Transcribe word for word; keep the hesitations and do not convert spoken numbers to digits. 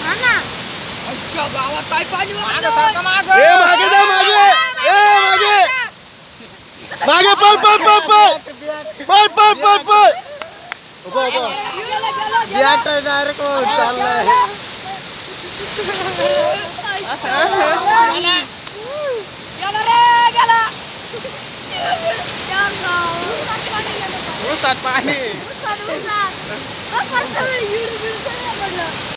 अच्छा गावात काय पाणी मागे सारखं मागे. ए मागे जा मागे. ए मागे. मागे पळ पळ पळ पळ. पळ पळ पळ पळ. उभा उभा. बॅट डायरेक्ट चाललाय. गेला गेला रे गेला ऊसात पाणी. उसात उसात.